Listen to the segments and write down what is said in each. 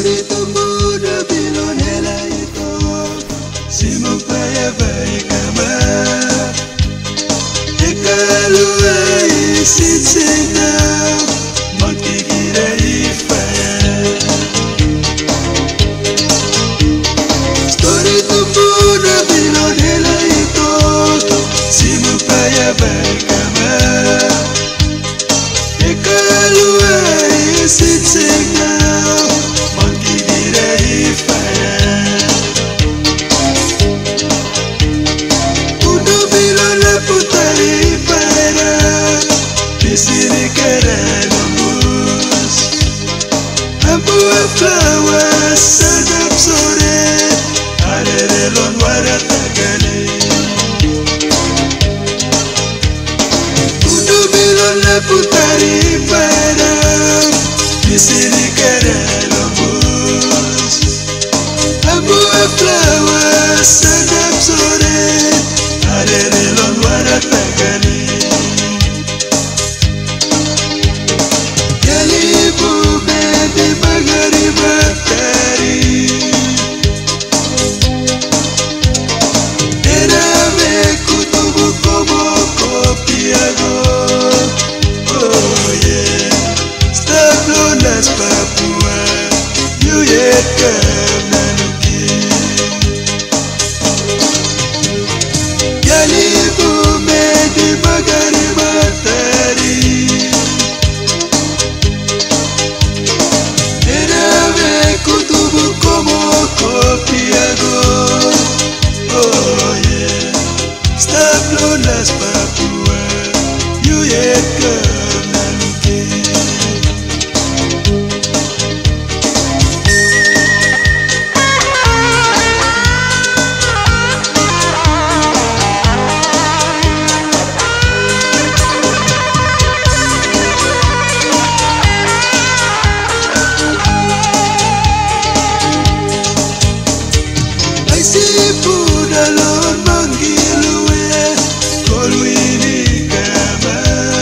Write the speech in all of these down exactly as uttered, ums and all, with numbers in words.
Story tumbuda bilonela ito simupaya baikama ikaluwa isitsina magtigira ifaya Story tumbuda bilonela ito simupaya baikama ikaluwa isitsina flowers and up sore arere lon wara tagale Udu bilon la putari para bisiri kare lombus Abu flowers and up sore arere lon wara tagale Yalibu mede magari matari Era me kutubu como copiado Oh yeah Stablo las papua You yet come nanuki Yalibu mede magari matari Copiado, oh yeah, stablo las papua, you yet come nanuki. Pudalon mangilue kolwini kama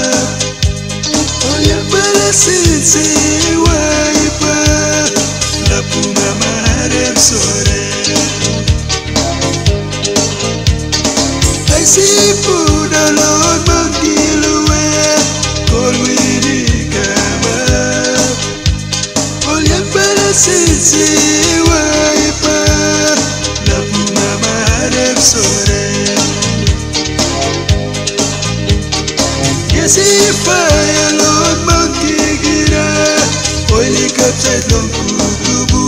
Oya pala sinsi waipa Lapunga maharem sore Aisi pudalon mangilue kolwini kama Oya pala sinsi waipa Sore Yes, if I alone monkey gira Oily capside long kukubu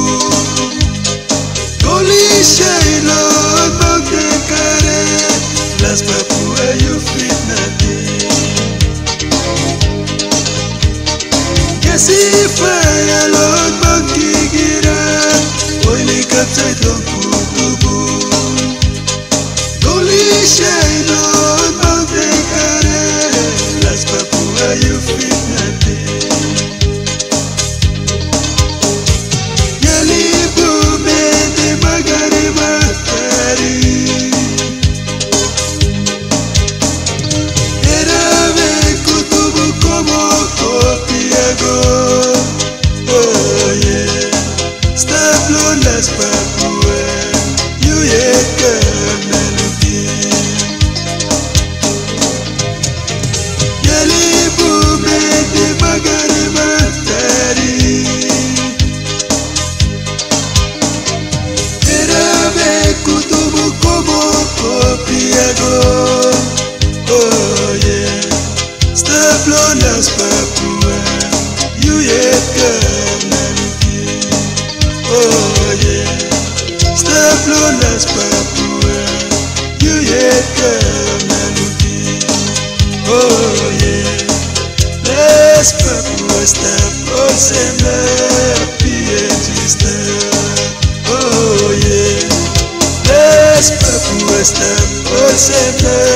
Goli shine on mountain care Las papua you fit nothing Yes, if I alone monkey gira Oily capside long kukubu Shine on mountain care Las papua you fit nothing Yalibu mende magari matari Era me kutubu como copiago Oh yeah Stablo las papua You yet come nanuki Yalibu mede magari matari Era me kutubu como copiado Oh yeah Stablo las papua You yet come nanuki Oh yeah Stablo las papua You yet come nanuki Oh yeah Las papua stop all sembla pietista Oh yeah Las papua stop all sembla